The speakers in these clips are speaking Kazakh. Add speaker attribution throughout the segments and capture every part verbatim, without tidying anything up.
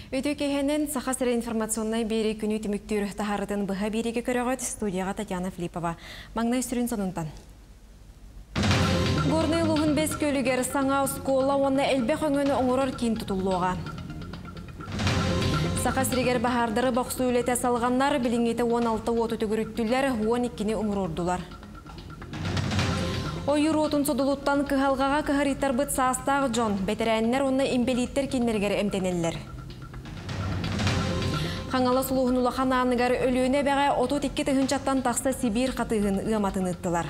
Speaker 1: Өтөкейхенен сахасыры информационной бері күні түміктер тахарытын бұға береге көріғыт студияға Татьяна Филиппова. Маңнай сүрін сонунтан. Горный луғын бес көлігер саңа ұскола оны әлбек өңіні оңырыр кейін тұтылуға. Сахасырегер бахардары бақсы үлеті салғандар біліңеті он алты оты түгіріттілер он екіні ұмыр ордулар. Ойыр отын содулуттан кығалғаға кығариттар бұт састағы жон, бәтерәнлер оны имбелиттер кенмергер әмтенелілер. Қаңалы сұлуғын ұлақан анығар өліөне бәғай оту текке тұхынчаттан тақса Сибир қатығын ұғаматын ұттылар.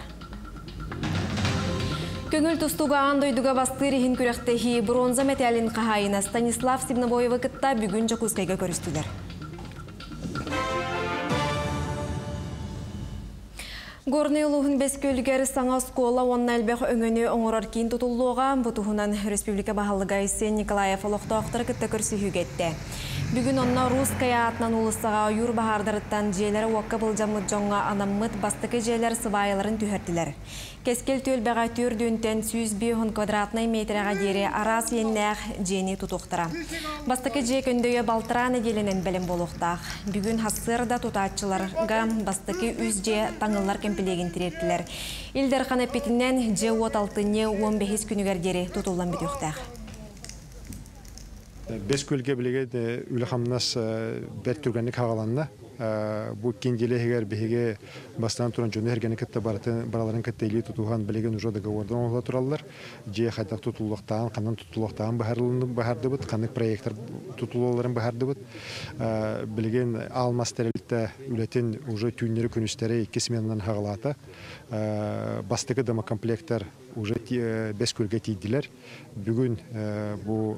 Speaker 1: Көңіл тұстуға андойдуға бастырығын күректегі бронза металин қағайына Станислав Сибнабоевы кітта бүгін жақузкайға көрістілер. Горный луғын бес көлгер саңа скола онна әлбәқ өңіні оңырар кейін тұтылуға бұтығынан Республика бағалыға есе Николаев олықтауқтар кітті көрсі хүгетті. Бүгін онна русская атынан ұлысыға үйір бағардарыттан жиелері уаққа бұлжамыд жоңға анаммыд бастықы жиелер сыбайыларын түхерділер. Кескел төл бәға түр дөntен жүз бес квадратный метрға дері арас еннәқ жені тұтуқтыра. Бастықы же көндеге балтыраны деленен бәлім болуқтақ. Бүгін хасырда тұтатчыларға бастықы үз же таңылар кемпілеген тіреттілер. Илдер қанапетінен же от алтыне он бес күнігер дері тұтылан бітуқтақ.
Speaker 2: Бес көлге білеге үлі қамнас бәт түргенік қағаланына. Бұл кенделегер беге бастан туран жөне хергені кітті бараларын кіттейлі тұтуған білеген ұжа договордан оғыла тұралылар. Же қайдақ тұтылуқтаған, қанан тұтылуқтаған бағарды бұд, қанық проекттар тұтылуыларын бағарды бұд. Білеген алмас тәрелітті үлетін ұжа түйінері күністері екі сменынан қағалаты. Бастығы домокомплекттар ұжа бес көлге тейділер. Бүгін бұл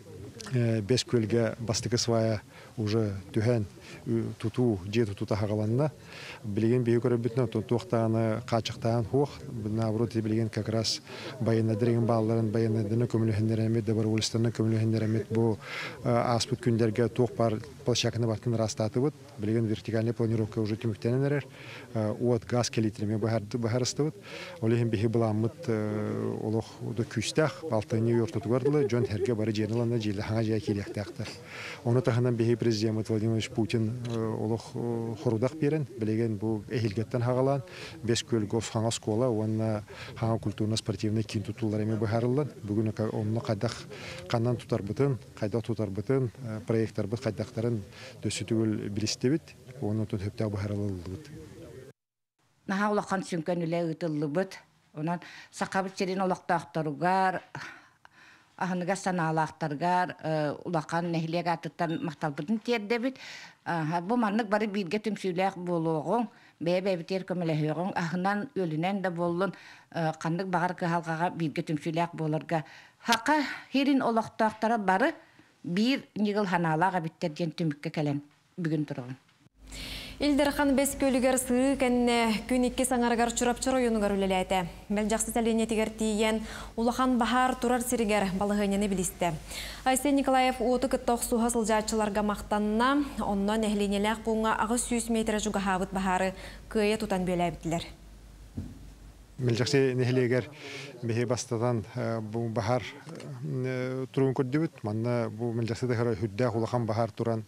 Speaker 2: бес көлге бастығы свая уже түхән туту же тутута хагаланна билеген бейі көрі бүтін туқтағаны қачықтағын хуқ наоборот билеген как раз баянадыреген балаларын баянадырына көмілігендер әмет добровольстварына көмілігендер әмет бұл аспыт күндерге туқ бар площакыны бартын растаты бұд билеген вертикальный планировка уже түміктенен әрер от газ келитріме бағарысты бұд олеген бейі бұламыд олық күстәқ балтыны өртуты көрділі жон әрге бары жерныланна желі хаңа жай келектәқтір. Оны тағынан бейі президент Владимир Путин олық хорудақ берін, білеген бұл әйелгеттен хағалан, бес көлгі хаңа скола, оны хаңа культурно-спортивный кейін тұтулар әме бұхарылын. Бүгін оны қайдақ қаннан тұтар бұтын, қайдақ тұтар бұтын, проекттар бұт, қайдақтарын дөсітігіл білісті біт, оны тұн хөптәу бұхарылы бұд.
Speaker 3: Наға олаққан сүнкен үлі ұтылы бұд, онан сақабыт жерін олақтақтаруғар, Ахыныға саналақтарғар, ұлақан нәхілек атыттан мақталбытын терді біт. Бұл маннық бары бірге түмсүйләқ болуғын, бәй-бәй-бітер көміләхеғын, ахынан өлінен де болуын, қандық бағар қығалғаға бірге түмсүйләқ болырға. Хаққа херін олақтақтара бары бір негіл ханалаға біттерден түмікке кәлен бүгін тұрғын.
Speaker 1: Илдерхан бес көлігер сығы кәнне күн екі саңарғар чұрап-чыр ойынығар үлеләйті. Мәл жақсы сәліне тегер тиген Улахан Бахар тұрар сірігер балығынені білісті. Айсен Николаев оты күттоқ суға сылжатшыларға мақтанына, оннан әхленеләқ бұңа ағыз жүз метр жүға хабыт Бахары көйе тұтан бөләбітілер.
Speaker 2: Мәл жақсы нәхілегер бәхе бастадан бұл Бахар тұруын көрді бүт. Манна бұл мәл жақсы дәхірі хүддәқ Улахан Бахар тұран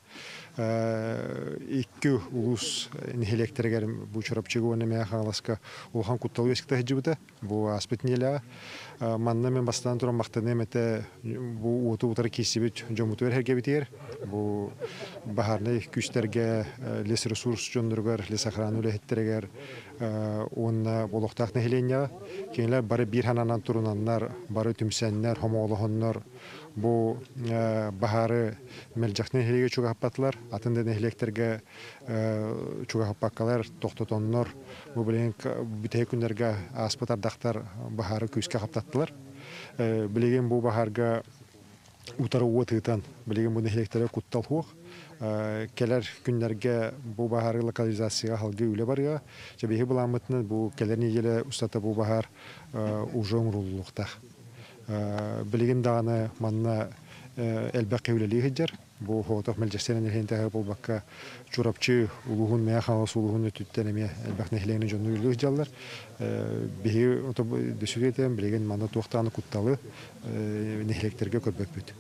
Speaker 2: iki ulus nihilekterger bu çorapçığı onu meya xalasqa olğan kuttalı eskite hicibde bu aspetniyle manna men bastan turan maqtane mete bu otu utar kesibit jomutur herge biter bu baharne küsterge les resurs jondurgar les akhranu lehetterger onna boloqtaq nihilenya kenler bari bir hananan turunanlar bari tümsenler homoğluğunlar bu baharı melcaqne heliге çok hapatlar atında nehlekterge çok hapakkalar toxtotonlar bu bilen bitey günlerge aspatar daqtar baharı küske haptattılar bilegen bu baharga utarı otıtan bilegen bu nehlektere kuttal huq keler günlerge bu baharı lokalizasiya halgı üle barya çebehi bulamıtını bu keler niyele ustata bu bahar ujum rullukta bilegen dağını manna elbaqi üleliği hiccer. Bu hotoq melcesenen elhente bu bakka çorapçı uluğun meya xalas uluğun ötütteneme elbaq nehlerini jonu ülüğü hiccerler. Bihi oto düşügeten bilegen manna toxtağını kuttalı nehlekterge körbek büt.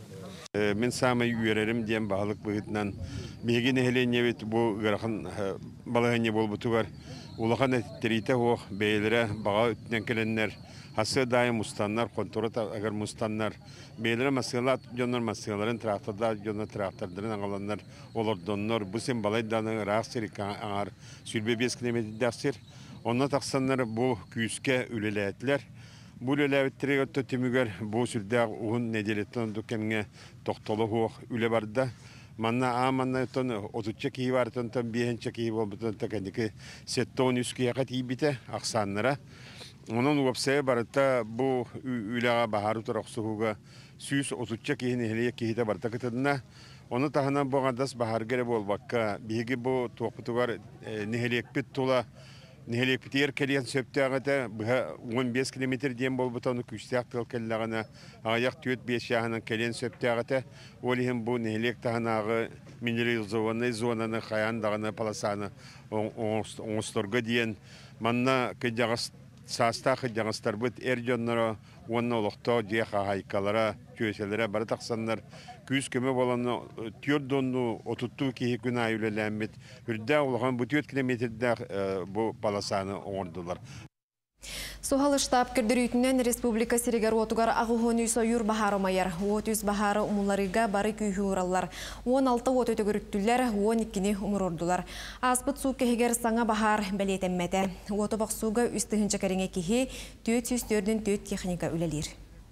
Speaker 4: Мен самый üyererim diyen bağlık bıgıtnan megi nehelenye bit bu garahan balahanye bol butugar ulahan ettirite o beylere bağa ütünen kelenler hası daim mustanlar kontrol agar mustanlar beylere masyalar jonlar masyaların traktorda jonlar traktörlerin ağalanlar olur donlar bu sen balaydanın rahatsızlık ağır sülbe beş kilometre dersir onunla taksanlar bu küske üleleyetler bu üleleyetleri götü tümüger bu sülde uğun nedeletten dükkanına toktolu hoğ üle barda manna a manna ton otuzca ki var ton ton bihençe ki bu ton ta kendiki setton üskü yakat ibite aksanlara onun website barata bu ülega baharu taraqsuga süs otuzca ki nehliye ki hita barta katadna onu tahana boğadas bahar gere bol bakka bigi bu toqtugar nehliyek bit tola nehliyek bitiyer keliyen söptağata on beş kilometre diyen bol butonu küstyak tel kellagana ayak tüet beş yahana keliyen söptağata olihim bu nehliyek tahanağı mineral zona zonanı kayan dağına palasana ongstorga diyen manna kejağız sasta kejağızlar bit erjonlara onun olukta diye haykalara köşelere bara taksanlar küs köme bolanı tiyordonu otuttu ki gün ayülelenmet hürde olan bu tiyot kilometrede bu palasanı ordular.
Speaker 1: Sohal штаб кирдирүтүнөн республика сиригер отугар агыгону союр бахары майар отуз бахары умуларыга бары күйхү ураллар он алты от өтөгөрүттүлөр он экини умурурдулар аспыт суу кехигер саңа бахар белетеммете отобак сууга үстүхүнчө кереңе кихи төрт жүз төртүн төрт техника үлелир.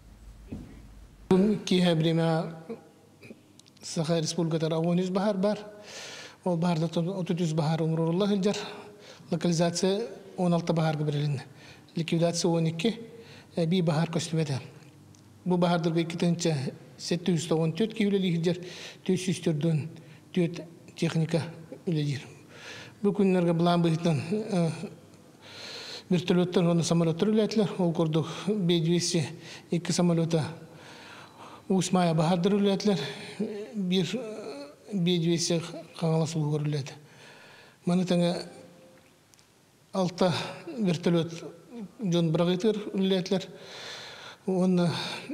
Speaker 5: Кихе брима Саха республикатар агыгону бахар бар ол бахарда отуз бахар умурулла хилжар локализация он алты бахарга берилин. Ликвидация он iki bir bahar kostümede. Bu bahardır ve ikinci sekiz yüz on dört ki üleliğidir. dört yüz dört dört teknika üledir. Bu günlerde bulan bıhtan vertolyotlar onu samolyotlar ületler. O kurduk B yüz iki samolyota Usmaya bahardır ületler. Bir B yüz kanalası bulgur ület. Manıtanga altta vertolyot John Bragiter ületler. Onu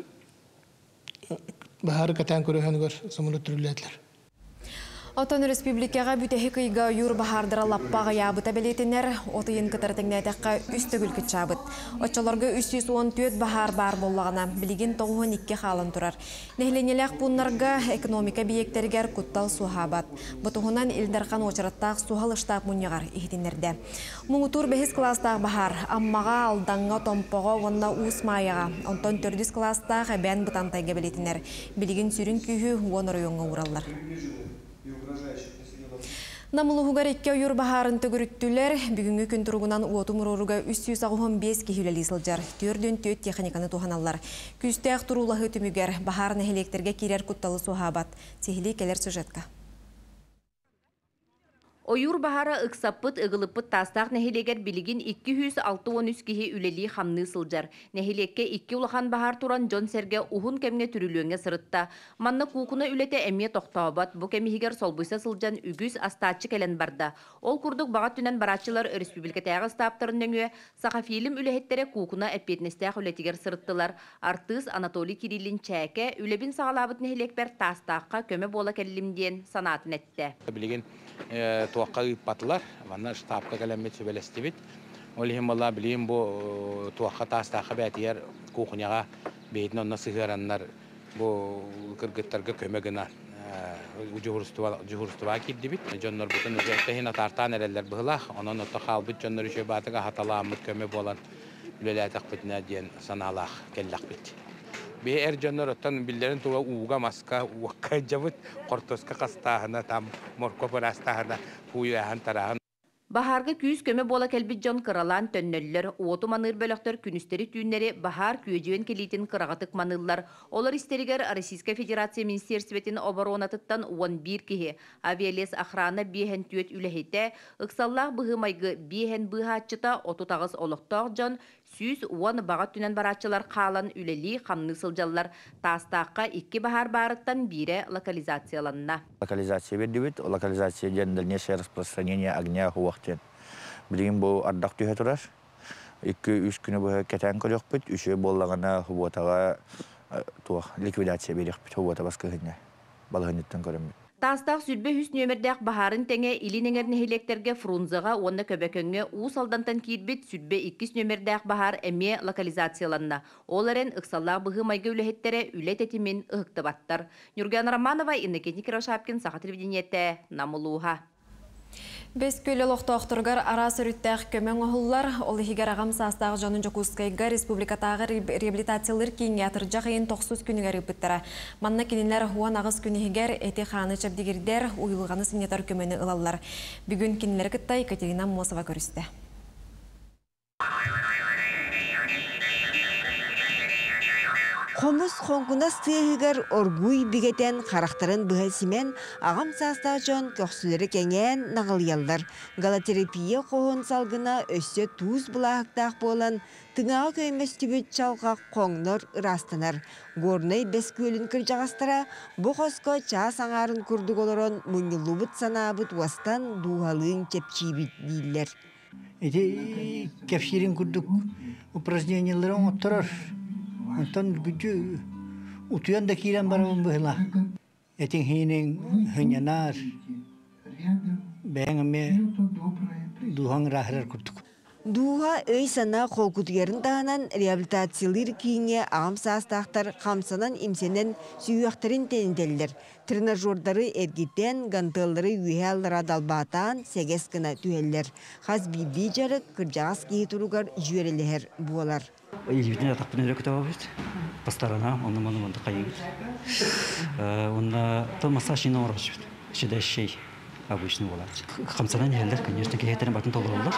Speaker 5: bahar katan көрөһөн гөр самолет ületler.
Speaker 1: Отон республикага бүтеһи кыйга юр бахардыра лаппага ябыта белетинер отыйын кытартыңнайтакка үстөгүл кычабыт. Очолорго үч жүз он төрт бахар бар боллагына билигин тогон эки халын турар. Нехленелек буннарга экономика биектергер куттал сухабат. Бутугунан Илдархан очараттак сухал штаб муньягар ихтинерде. Муңутур бес класстаг бахар аммага алданга томпого вонна усмаяга онтон төрт класстаг бен бутантайга белетинер. Билигин сүрүн күйү вонор оңго ураллар. Намылугар экке юр бахарын төгүрүттүлөр бүгүнгү күн тургунан уотумуруга үч жүз он беш кихилели сылжар төрдөн төрт техниканы туханалар күстәк турулахы түмүгер бахарын электерге кирер кутталы сухабат сихили келер сюжетка.
Speaker 6: Ойур бахара ыксаппыт ыгылыппыт тастақ нәхилегер билигин эки жүз алтымыш үч кихи үлели хамны сылжар. Нәхилекке икки улахан бахар туран Джон Серге ухун кемге түрүлөңе сырытта. Манна кукуна үлете эмме тоқтаабат, бу кемихигер солбуйса сылжан үгүз астачы келен барда. Ол курдук бағат түнен барачылар республикатағы стаптарын дөңе, саха фильм үлехеттере кукуна эппетнестеақ үлетигер сырыттылар. Артыз Анатолий Кириллин чәке үлебин сағалабыт нәхилекбер тастаққа көмө бола келлимден санатын әтті.
Speaker 7: Туаққа батылар, ванна штабқа кәлемет сөбелестебет. Олихим балла білейм бұл туаққа тастаққа бәтияр кухняға бейтін онна сығыраннар бұл кыргыттарға көмегіна жүгірістіва келді бит. Жоннар бұтын үзеттехін атартан әрелер бұғылақ, онын отта қалбыт жоннар үші батыға хаталамыт көме болан үлеләтіқ бітіне дейін саналақ келлақ бит. Бе эр жоннор оттан биллерин туга ууга маска уакка жабыт кортоска кастаһына там морко парастаһына пуяхан тарахан.
Speaker 6: Бахарга күйүс көмө бола келбит жон кыралан төннөллөр, уоту маныр бөлөктөр күнүстери түйүннери бахар күйөжүен келитин кырагатык маныллар. Олар истеригер Российская Федерация Министерствотин оборонатыттан он бир кихи. Авиалес охрана биһен түөт үлехете, ыксаллах быһымайгы биһен быһаачыта оту тагыс олоктоох жон сүз он багат түнен барачылар калан үлели хамны сылжаллар тастакка икки бахар барыттан бире локализацияланна.
Speaker 8: Локализация бердибит, локализация ден дальнейшее распространение огня хуактен. Билим бу ардак түһө турар. икки үч күнү бу кетен көрөкпүт, үшө боллагана хуботага туох ликвидация берех бит баскыгыня балгыныттан көрөм.
Speaker 6: Тастақ сүрбе хүс нөмірдәк бахарын тәңе илинеңер нехилектерге фрунзаға онна көбәкөнге уус алдантан киирбит сүрбе иккис нөмірдәк бахар әме локализацияланна. Оларын ықсаллақ бұғы майга үләхеттері үлет етімен ұхықты баттар. Нюрген Романова, Иннокентий Кировшапкин, Саха телевидениеті, Намылуға.
Speaker 1: Бес көлі лоқтоқтырғар арасы үрттәқ көмен оғылар, олы хигер ағам састағы жанын жокускайға республикатағы реабилитациялар кейін ятыржақ ең тоқсыз күнігер үпіттіра. Манна кенелер хуан ағыз күні хигер әте қаны чәбдегердер ұйылғаны синетар көмені ылалар. Бүгін кенелер кіттай Екатерина Мосова көрісті.
Speaker 9: Хомус хонкунас тыгар оргуй бигетен характарын быхасимен агам саста жон көксүлөрү кеңен нагылялдар. Галотерапия коон салгына өссө туз булактак болан тыңага көймөс түбүт чалга коңнор ырастанар. Горнай бес көлүн кыржагастара бу хоско чаа саңарын курдук олорон муңулубут санаабыт вастан дугалыын чепчибит дийлер.
Speaker 10: Эти кепширин курдук упражненияларын отторор. Антон gücü utuyan da kiren barabın bıhla. Etin hinin hınyanar. Beğenme duhan rahrar kurduk.
Speaker 9: Дуға өй сана қолкутгерін дағынан реабилитациялыр кейінге ағым састақтар қамсанан имсенен сүйіқтірін тенделдер. Тренажердары әргеттен гантылары үйәлдара далбатан сегес кіна түйелдер. Қаз бейбей жарық кіржағыз кейі тұруғар жүйерелер болар.
Speaker 11: Ежбетіне атақпен өрек өтіп өт. Бастарына, оны-оны қайығыз. Онда тыл массажына орғыш өт. Шеде шей. Обычно болады. Қамсадан елдер, конечно, кейтерін батын толыр олар.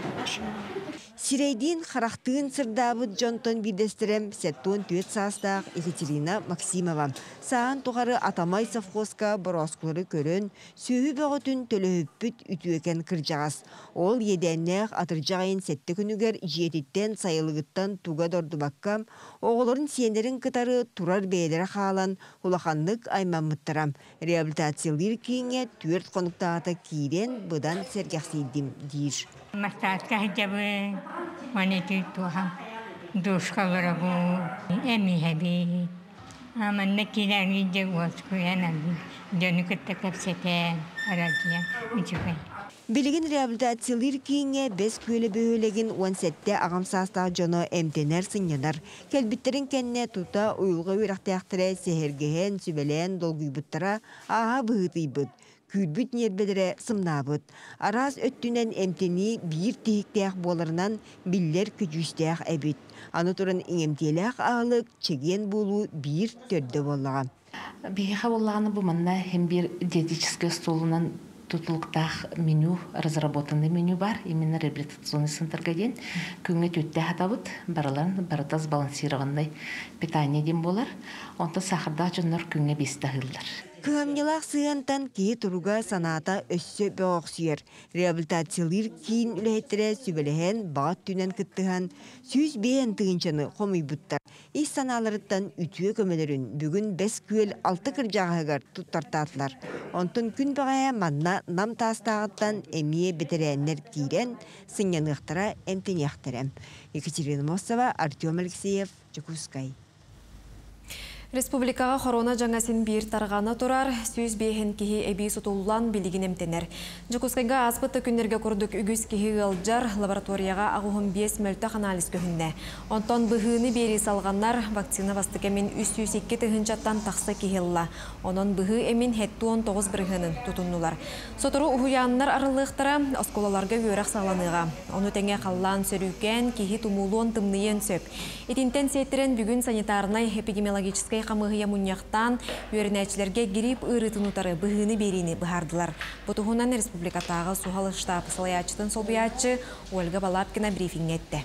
Speaker 9: Сирейдин характын сырдабыт жонтон бидестерем сеттон түйет састақ Екатерина Максимова. Саан туғары атамай совхозка бороскулары көрін, сүйі бөғытін төлөһүппүт үтүекен кыржағас. Ол еденнеғ атыржағайын сетті күнігер жететтен сайылығыттан туға дорды баққам, оғылырын сенерін кытары турар бәйлері қалан улаханлық аймамыттарам. Реабилитациялыр кейінге түйерт қонықтағата кейрен бұдан сәргәқсейдім дейір.
Speaker 12: Мастатка хиджабы, манети туха, душкалара бу, эми хаби. Аманна килари жагуаску янаби, дөнүкөттө кепсете арадия, мичукай.
Speaker 9: Билигин реабилитациялыр кейінге бес көлі бөйлеген он сетте ағам састағы жоны әмтенер сынянар. Кәлбіттерін кәнне тута уйылға үйрақтаяқтыры сехергеген сүбелен долгүйбіттара аға бұғытыйбыт. Күрбүт нербедері сымнабыт. Араз өттінен әмтені бір тейіктеяқ боларынан биллер күжістеяқ әбіт. Аны тұрын еңемтеліяқ ағылық чеген болу бір төрді болаға.
Speaker 13: Бейха болағаны бұл манна hem bir диетический столынан tutuluktaq меню, разработанный меню бар, именно реабилитационный центрга ден. Күңе төтті хатабыт, бараларын баратаз балансированный питание ден болар. Онта сахарда жонлар күңе бесті ғылдар.
Speaker 9: Күхамнелақ сыйантан кей тұруға саната өссі бөғсүйер. Реабилитациялыр кейін үләйттірі сүбелеген бағат түнен кіттіған сүйіз бейін тығынчаны қомый бұттар. Ис саналарыттан үтіе көмелерін бүгін бес көл алты кіржағығар тұттартатылар. Онтын күн бағая манна нам тастағыттан әмие бетерәнлер кейрен сыңянықтыра әмтенияқтырам. Екатерина Мосова, Артем Алексеев, Чекускай.
Speaker 1: Республикаға хорона жаңасын бір тарғаны тұрар, сөз бейхен кеге әбей сұтулан білігін әмтенер. Жокускайға аспытты күндерге күрдік үгіз кеге ғылжар лабораторияға ағуғын бес мөлтақ анализ көхінне. Онтон бұғыны бері салғаннар вакцина бастықамен үс жүз екі тығынчаттан тақсы кегелла. Онын бұғы әмін хетті он тоғыз бірғынын тұтыннулар. Сотыру ұхуянлар арылықтыра осколаларға өрақ саланыға. Оны тәңе қаллан сөрікен кеге тумулуын тымныйын сөп. Етінтен сеттерін бүгін санитарнай эпидемиологическай қамығыя мұнияқтан өрінәчілерге грипп ұрытынутары бұғыны беріні бұхардылар. Бұтығынан республикатағы сухалы штабы салаячытын солбиячы Ольга Балапкина брифинг етті.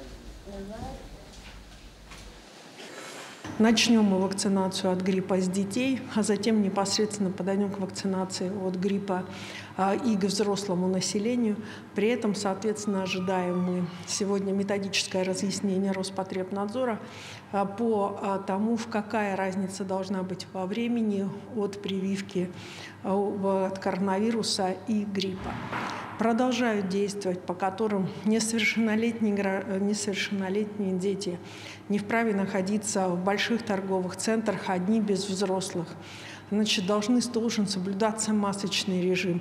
Speaker 14: Начнем мы вакцинацию от гриппа с детей, а затем непосредственно подойдем к вакцинации от гриппа и к взрослому населению. При этом, соответственно, ожидаем мы сегодня методическое разъяснение Роспотребнадзора по тому, какая разница должна быть во времени от прививки от коронавируса и гриппа. продолжают действовать, по которым несовершеннолетние, несовершеннолетние дети не вправе находиться в больших торговых центрах одни без взрослых. Значит, должны, должен соблюдаться масочный режим.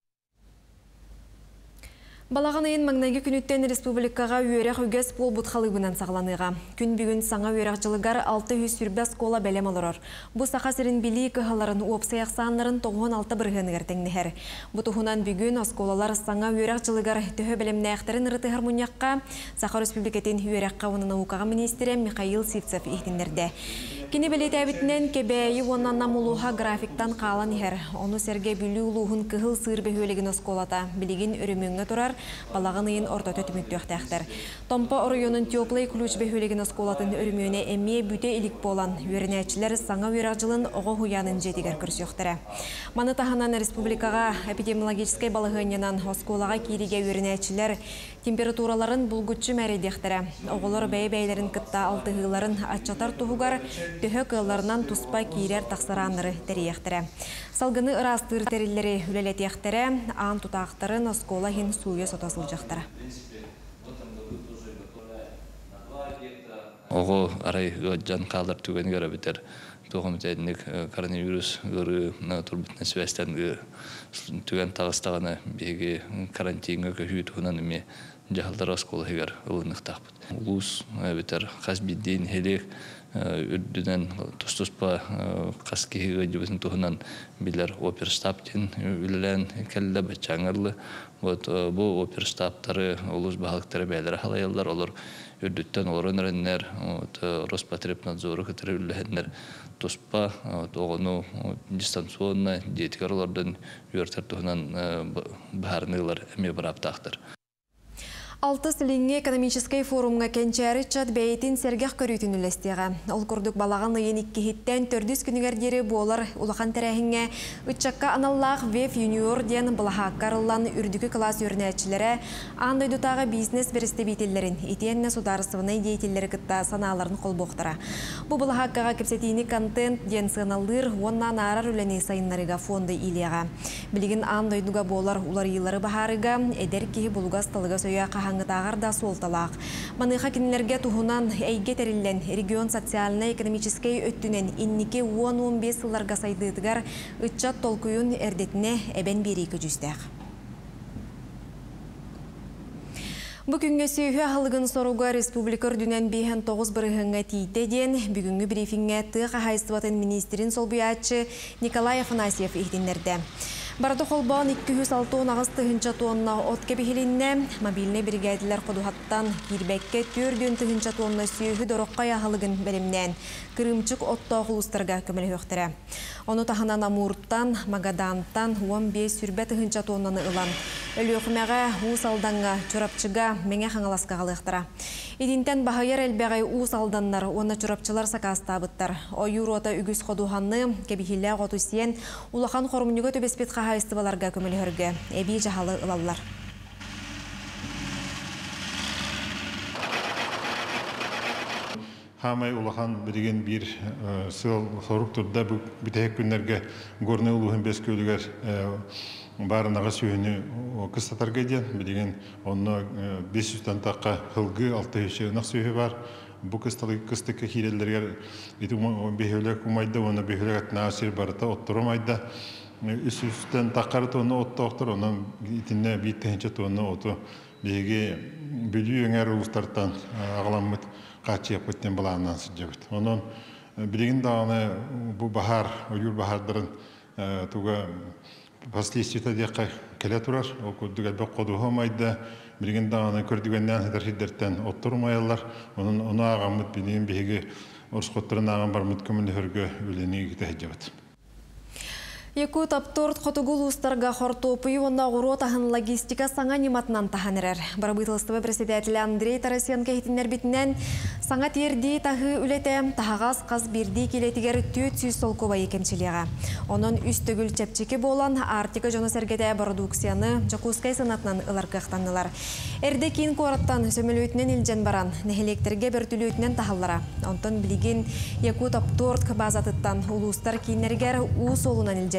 Speaker 1: Балағанайын маңнайғы күніттен республикаға үйерек үгес пол бұтқалығынан сағланыға. Күн бүгін саңа үйерек жылығар алты жүз сүрбәс кола бәлем алырыр. Бұ сақа сірін білі кығаларын уопсаяқ саңларын тоғын алты бірғынығыр тәңнігер. Бұтығынан бүгін осколалар саңа үйерек жылығар түхі бәлемні әқтірін ұрыты ғармунияққа Саха Республикатын үйерекқа оны науқаға министері Михаил Сивцев ихтіндерді. Кені білет әбітінен кебәйі оннан намылуға графиктан қалан ехер. Оны сәрге бүлі ұлуғын кығыл сыр бөхөлеген осколата. Білеген үріміңі тұрар, балағанайын орта төтімікті өқтәқтір. Томпа орайонын теоплай күліш бөхөлеген осколатын үріміне әме бүте илік болан. Өрінәчілер саңа өрақжылын оғы хуянын жетігер күрсі өқтірі. Маны таханан республикаға эпидемиологическай балығынынан осколаға кейриге өрінәчілер температураларын бұлгүтші мәредектірі. Оғылар бәй-бәйлерін кітта алтығыларын атчатар тұғығар төһө кылларынан туспа кирер тақсараныры тәрияқтірі. Салғыны ырастыр тәрелері үлелетияқтірі, аң тұтақтарын оскола хен суя сотасыл жақтыры.
Speaker 15: Оғы арай жан қалдар түген көрі бітер. Тоғым тәдінік коронавирус ғыры тұрбытны сөйістен түген тағыстағаны беге карантинға көхүй тұғынан үме жағалдар оскола хегер ұлынық тақпыд. Улус бітер қаз биддейін хелек үрдінен тұс-тұспа қаскеге жібісін тұғынан білер оперстаптен үлілен кәлі бәтчаңырлы. Бұл оперстаптары олыс бағалықтары бәлері халайалдар олар үрдіттен оларын әрінер Роспотребнадзоры кітірі үліләнер тұспа оғыну дистанционна дейтігер олардан үйертер тұғынан бағарынығылар әме бір аптақтыр.
Speaker 1: Алты сіліңе экономическай форумға кәнчәрі чат бәйетін сәргеқ көрітін үлестеға. Ол күрдік балаған ұйын икки хиттен төрдіс күнігердері болар ұлақан тәрәхіңе үтчаққа аналлақ веф юниор ден бұлаға қарылан үрдікі класс өрінәтшілері аңды дұтағы бизнес берісті бейтелерін етенне сударысывына дейтелері күтті саналарын қол боқтыра. Бұл бұлаға қаға кепсетейіні контент ден сыналыр, оннан арар үләне сайынларыға фонды илияға. Білігін аңды дұға болар улар елары бағарыға, әдер кейі бұлға сталыға сөйі аңытағар да солталақ. Маныға кенілерге тұғынан әйге тәрілен регион социально-экономическай өттінен иннеке он-он бес сылларға сайдыдығар үтчат толкуын әрдетіне әбен берейкі жүздәқ. Бүгінгі сүйі ағылығын соруға республикар дүнен бейхен тоғыз бірігіңі тейдеден бүгінгі брифинге тұға хайстыватын министерін солбуятчы Николай Афанасьев ихтенлерді. Барады қолбан икки жүз алты ағысты хынча тонна от кебихилинне мобильный бригадилер қодуғаттан кирбекке төрден тыхынча тонна сүйі дорыққа яғылығын бәлемнен кырымчык отта құлыстарға көмілі өқтірі. Оны таханан Амурттан, Магадантан он бес сүрбе тыхынча тоннаны ылан. Өлі өқімеға ұс алданға, чұрапчыға мәңе қаңаласқа қалықтыра. Едінтен бағайыр әлбәғай ұс алданлар, оны чұрапчылар сақастабыттар. Ойыр ота үгіз қодуғанны кебихилі қоту сиен улақан қорымынығы төбеспет қағайыстыбаларға көмілі өргі. Әбей жағалы ылалар.
Speaker 16: Хамай улахан берген bir сыл сорук турда битек күннәргә горны улуһын бес көлүгәр барынага сүйүнү кыстатарга дигән билген онны беш йөздән такка хылгы алты йөз нак сүйү бар. Бу кысталык кыстыкка хирелләргә итү бехөләк умайда оны бехөләк насир барта оттырмайда. Үс йөздән таккар тоны оттоктор онын итинне биттенче тоны оту беге бүлү өңәр устартан агаламыт Kaçı yapıttın balağından sıcakıt. Onun bilgin dağını bu bahar, oyur baharların tuğa последствия diye kele turar. O kuduga bir koduha mayda bilgin dağını kördüğünden hedef hiddерден oturmayarlar. Onun onu ağamıt bilgin bihigi orskotların ağam barmıt kömünde hörgü üleni gitehecebet.
Speaker 1: Яку тапторт хотугул устарга хортопы онна уротахын логистика саңа нематнан таханырар. Барабытылыстыбы председатель Андрей Тарасенко хитинер битнен саңа терди тахы үлете тахагас қаз бирди келетигер төт жүз солковай кемчилега. Онон үстөгүл чепчеки болан Артика жона сергете продукцияны Жакускай санатнан ыларкактанылар. Эрде кийин кораттан сөмөлөтүнөн илжен баран нехелектерге бертүлөтүнөн тахаллара. Онтон билигин Яку тапторт базатыттан улустар кийинергер уу солунан илжен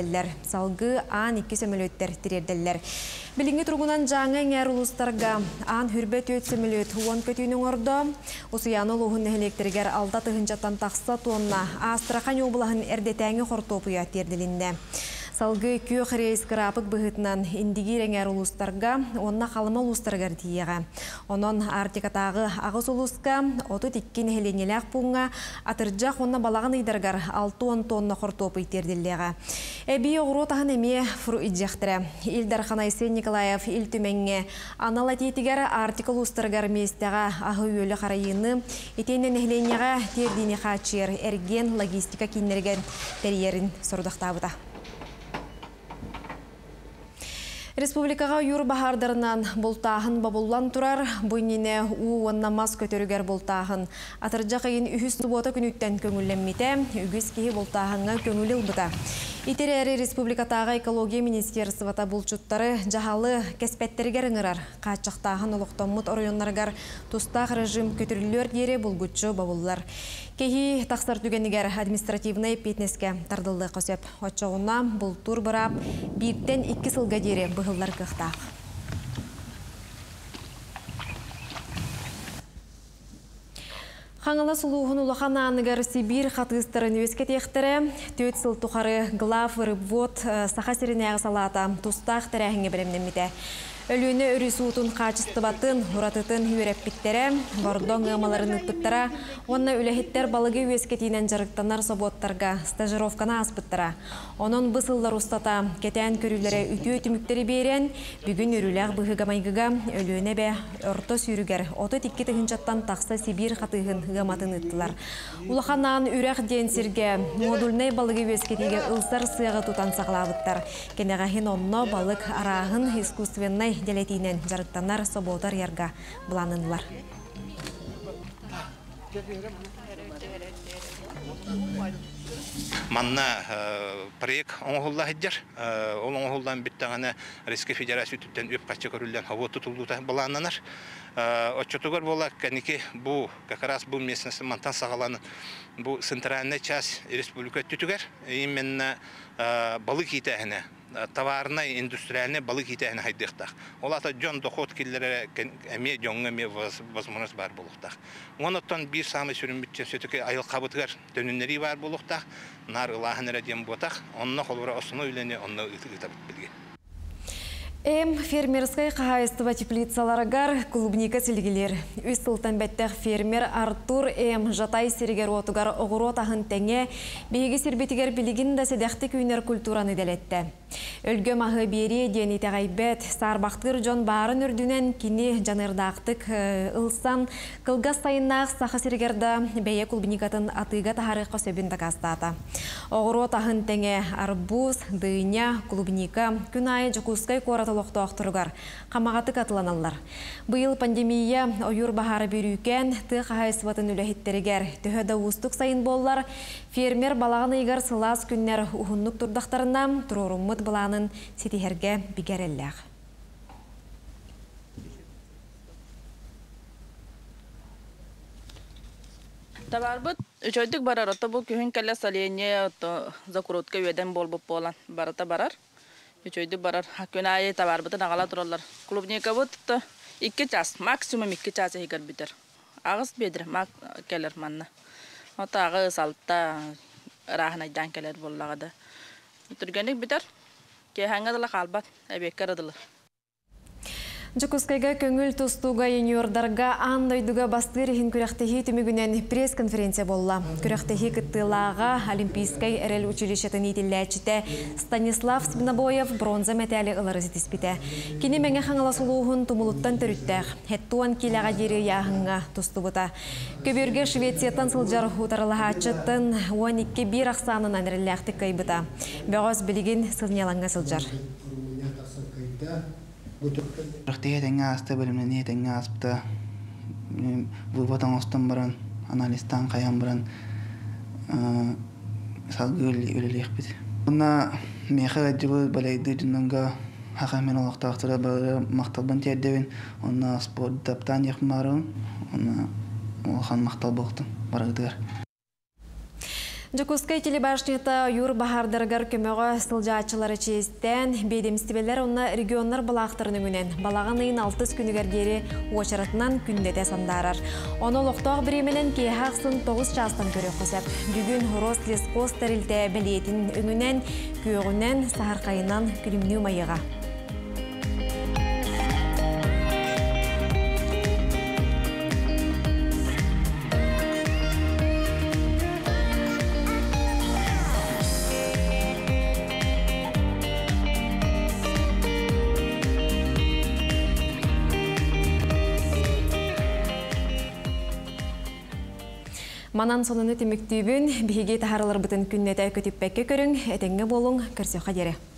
Speaker 1: тирерделлер. Салгы аан икки сөмөлөттер тирерделлер. Билинги тургунан жаңы ңәр улустарга аан хүрбет өт сөмөлөт хуон көтүүнүң ордо. Усуяны луғын нәхелектергер алда тыгынчаттан тақса тонна Астрахань облағын әрдетәңі қортопуя терділінне. Салгы күйі рейс қырапық бұғытынан индигир еңер улустарга, онна қалыма улустаргар тиеға. Онон артикатағы ағыз улуска, оты тиккен хеленелек бұңға, атыржақ онна балағын ыйдаргар алты он тонна қортопы терділлеға. Әбей оғыру тағын әме фұру иджақтыры. Илдар Ханайсен Николаев ил түменге анала тетігер артикл улустаргар местеға ағы өлі қарайыны, етенен хеленеға тердіне қачыр, әрген логистика кенерген тәрерін сұрдақтабыда. Республикаға юр бахардарынан болтағын бабуллан тұрар, бұйніне у оннамаз көтерігер болтағын. Атыржа қайын үхіс тұбота күніттен көңілленмете, үгіз кейі болтағынға көңілі ұлбыта. Итерері Республикатағы экология министерствата бұлчуттары жағалы кәспеттерігер ыңырар. Қачықтағын ұлықтамыт орайонларғар тұстақ режим көтерілер дере бұлгүтші бабуллар. Кейі тақсар түгенігер административный петнеске тардылы қосеп. Отчауына бұл тур бұрап, бірден екі сылға дере бұғылар қықтақ. Хаңала сұлуғын ұлақан анығар Сибир қатыстырын өскет ектірі, төт сыл тұқары глав, рыбвод, сақа серіне салата, тұстақ тәрәхіңе білімнемеді. Өліні үрісуутын қачысты батын, ұратытын үйреппіттері, бордон ғамаларын ұттыттыра, онына өліхеттер балығы өскетінен жарықтанар соботтарға стажировкана аспыттыра. Onun бысыллар ұстата кетен көрілері үті өтіміктері берен, бүгін үріләғ бұғығамайғыға өліні бә өрті сүйрігер, оты тіккі тұхынчаттан тақса Сибир қатығын ғаматын ұттылар. Улақаннан үрәқ денсерге модульнай балығы өскетеге ұлсар сыяғы тұтан сақлабыттар. Кенеғахин онно балық арағын искусственнай делетинен жарықтанар соботар ярга бұланынлар.
Speaker 7: Манна проект оңғылда хеджер. Ол оңғылдан біттіғаны Реске Федерация түттен өп қачы көрілден хава тұтылуыта бұланынар. Отчетугар бола, кәнеке бұл, как раз бұл местности Монтан сағаланы, бұл центральная часть республика түтігер, именно балық етәхіне. Товарный, индустриальный балық етәхіне хайдықтақ. Ол ата жон доход келдері әме жоңға ме возможность бар болуқтақ. Онықтан бір самый сүрін бітчен сөтіке айыл қабытығар дөнінері бар болуқтақ. Нар ұлағын әрәден ботақ. Онына қолыра осыны үйлене, онына ұйтығыта білген.
Speaker 1: Эм фермерскай қағайыстыва теплицаларығар клубника сілгелер. Үз сылтан бәттәқ фермер Артур эм жатай серігер отығар оғыру отағын тәңе бейгі сербетігер білігін да седәқті күйінер культураны дәлетті. Өлгі мағы бері дені тәғайбет, сарбақтыр жон барын үрдінен кені жанырдақтық ұлсан қылғас сайыннақ сақы серігерді бәйе клубникатын атыға тағары қосөбін тақастата. Оғыру отағын тәңе арбуз, дыйня, клубника, күн айы жүкускай қораты лоқтуақтырғар, қамағаты қатыланалар. Бұйыл пандемия ойыр бағары берукен, тұқ қағайсыватын үләхеттерігер, түхеді ұстық сайын боллар, фермер балағын игар сылас күннер ұғынлық тұрдақтарына тұрорыммыт бұланын сетихерге бігерелләғ.
Speaker 17: Табарбыт, үчөйдік барар, ота бұл күйін кәлі салене закуротка өйден бол бұп болан барата барар. Үчөйдік барар, күн айы табарбытын ағала тұралар. Клубника бұт, икки час, максимум икки час егер бітер. Ағыз бедір, мак кәлер манна. Ота ағыз алтта рахын айдан кәлер боллағады. Түргенік бітер, кейхаңадылы қалбат, әбеккарадылы.
Speaker 1: Жукускайга көңіл тұстуға еңердарға андойдуға бастыр ехін күрәқтехи түмігінен пресс-конференция болла. Күрәқтехи кыттылаға Олимпийскай әрел училищетін етілләчіте Станислав Спинобоев бронза мәтәлі ылары зетіспіте. Кені мәңе қаңала сұлуғын тұмылыттан түріттәқ. Хеттуан келаға дері яғынға тұстубыта. Көберге Швециятан сылжар ұтарылыға чыттын он екі бір ақсанын әнірілләқті кайбыта. Бәғыз білігін сылняланға сылжар.
Speaker 18: Рахтия тенга асты бөлümне не тенга аспта выводдан остан баран анализтан каян баран салгыл өлелек бит. Буна меха дибы балайды жиннанга хакамен алактактыра бары макталбан тердебин, онна спорт таптан якмарын, онна олхан мактал болтун барыдыр.
Speaker 1: Жокускай телебашнета юр бахардаргар көмөгө сылжаачылары чеестен бейдемстибелер онна регионнар балақтырының үнен. Балағын ыйын алтыс күнігердері уачаратынан күндете сандарар. Оны лоқтоқ біременен кейхақсын тоғыз частан көрі қосап. Бүгін Рослескос тәрілті бәлиетін үңінен, күйеғінен, сахарқайынан күлімнеу майыға. Манан сонуны теміктүйбін, бігі тахарылар бұтын күннеті көтіппәкке көрің, әтеңге болың, көрсе қадері.